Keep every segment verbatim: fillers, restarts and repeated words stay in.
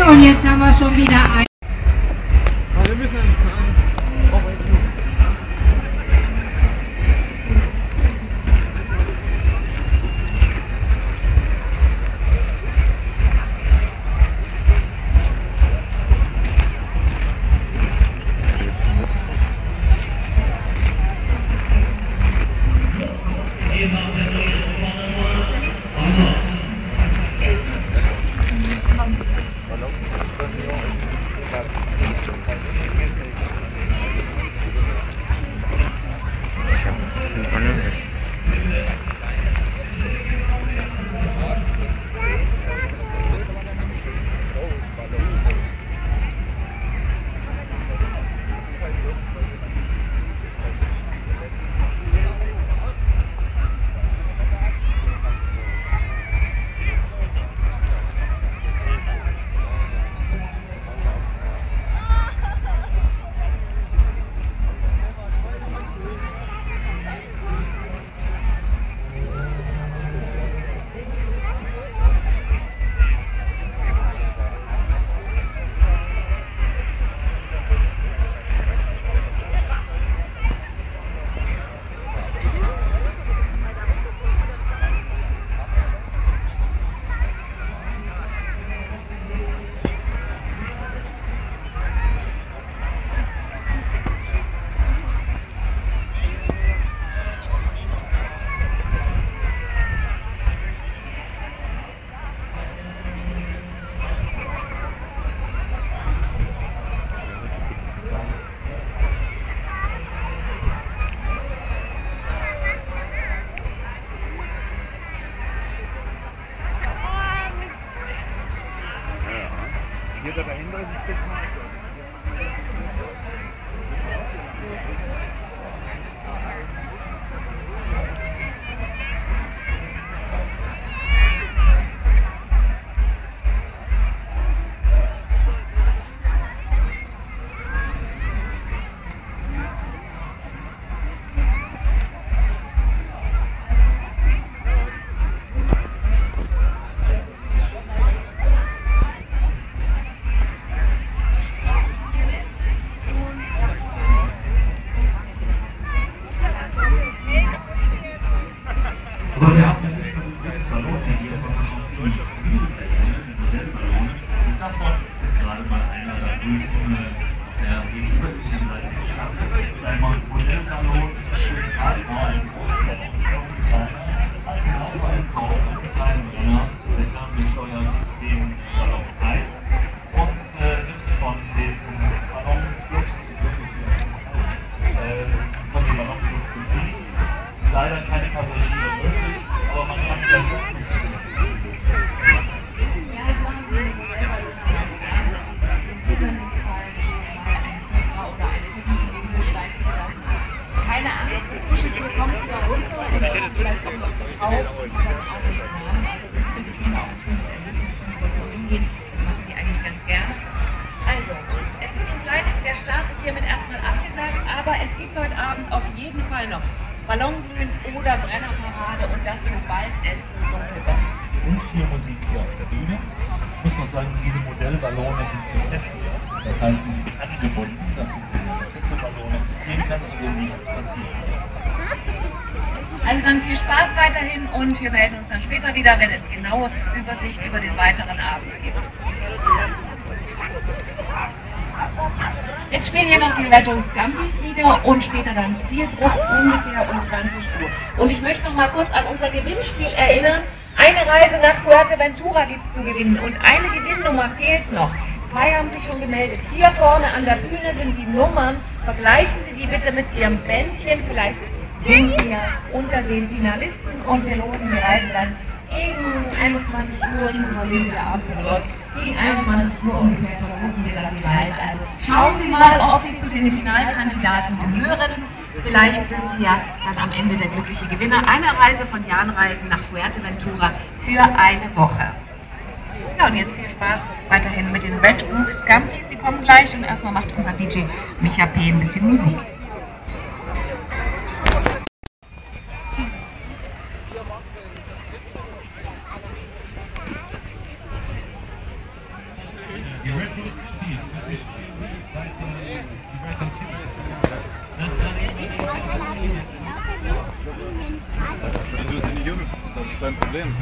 Und jetzt haben wir schon wieder ein. Wir müssen auch hier dahinter ist ein Stück weiter. Aber wir haben ja nicht nur das Ballon hier, sondern auch die Modellballone. Und davon ist gerade mal einer da drüben auf der gegenüberliegenden Seite gestartet. Sein Modellballon steht gerade mal ein großer Ballon, ein kleiner, ein genauso ein Korb, ein kleiner Brenner, der ferngesteuert den Ballon heizt und äh, wird von den Ballonclubs, äh, von den Ballonclubs betrieben. Leider keine Passagiere möglich, aber man kann vielleicht auch nicht. Ja, das machen die Modellballone ganz gerne, dass sie über den Fall mal ein Zebra oder eine Technik in den Himmel steigen zu lassen. Keine Angst, das Kuscheltier kommt wieder runter und dann vielleicht auch noch drauf und kann dann auch nicht nahmen. Also das ist für die Kinder auch ein schönes Erlebnis, wenn wir hier hingehen. Das machen die eigentlich ganz gerne. Also, es tut uns leid, der Start ist hiermit erstmal abgesagt, aber es gibt heute Abend auf jeden Fall noch Ballonglühen oder Brennerparade und das sobald es dunkel wird. Und viel Musik hier auf der Bühne. Ich muss noch sagen, diese Modellballone sind gefesselt. Das heißt, die sind angebunden. Das sind so Fesselballone. Denen kann also nichts passieren. Also dann viel Spaß weiterhin und wir melden uns dann später wieder, wenn es genaue Übersicht über den weiteren Abend gibt. Jetzt spielen hier noch die Retro Scampis wieder und später dann Stilbruch ungefähr um zwanzig Uhr. Und ich möchte noch mal kurz an unser Gewinnspiel erinnern. Eine Reise nach Fuerteventura gibt es zu gewinnen und eine Gewinnnummer fehlt noch. Zwei haben sich schon gemeldet. Hier vorne an der Bühne sind die Nummern. Vergleichen Sie die bitte mit Ihrem Bändchen. Vielleicht sind Sie ja unter den Finalisten und wir losen die Reise dann gegen einundzwanzig Uhr. Ich muss mal sehen, wie der Abend verläuft. Gegen einundzwanzig Uhr ungefähr verlosen wir dann die Reise. Also schauen Sie mal, ob Sie zu den Finalkandidaten gehören. Vielleicht sind Sie ja dann am Ende der glückliche Gewinner einer Reise von Jan Reisen nach Fuerteventura für eine Woche. Ja, und jetzt viel Spaß weiterhin mit den Red Rook Scampis, die kommen gleich und erstmal macht unser D J Micha P. ein bisschen Musik. Problem.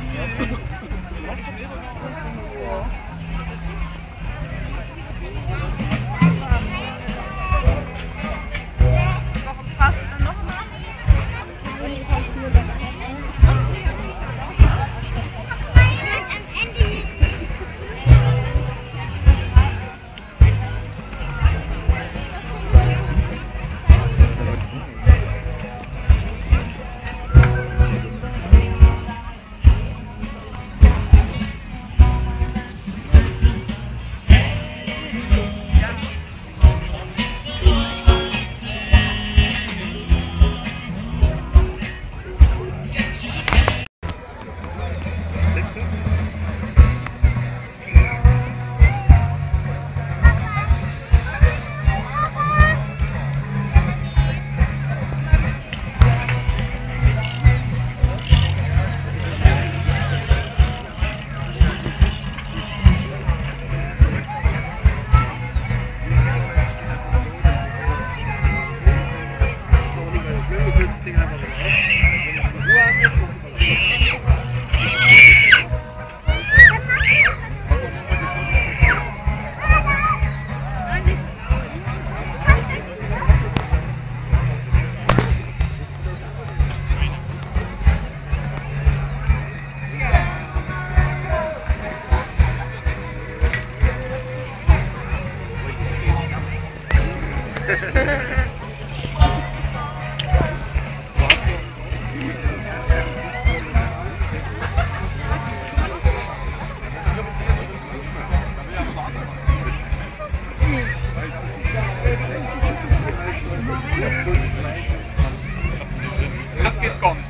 Das geht gar nicht.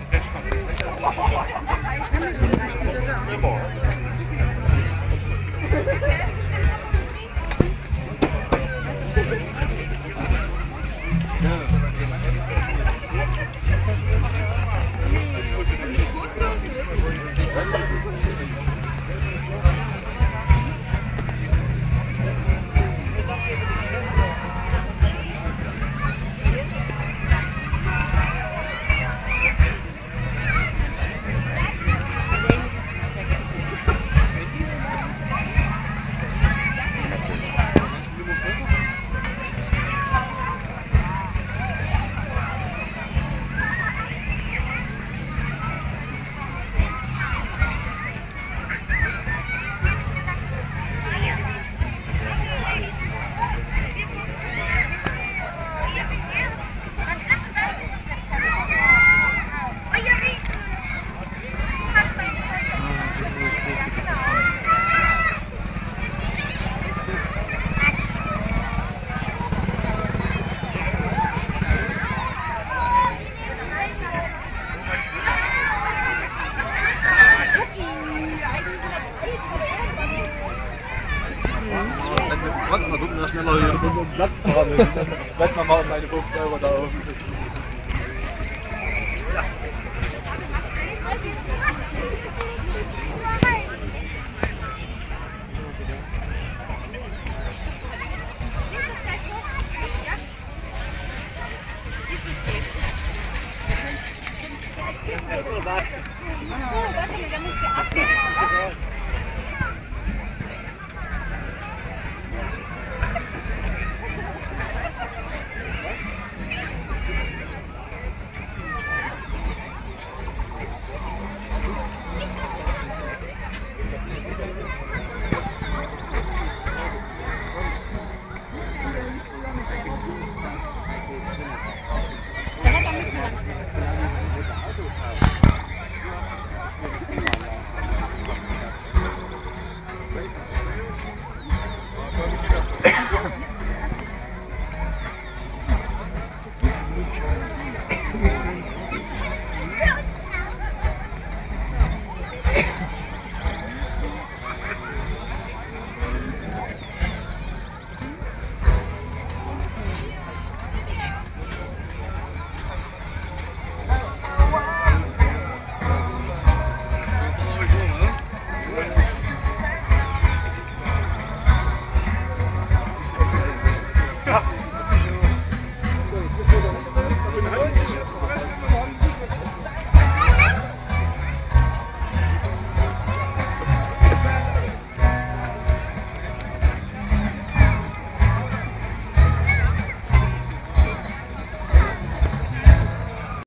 Warte mal, gucken, dass schneller hier so ein Platz fahren. Bleib mal mal um meine fünfzig Euro da oben.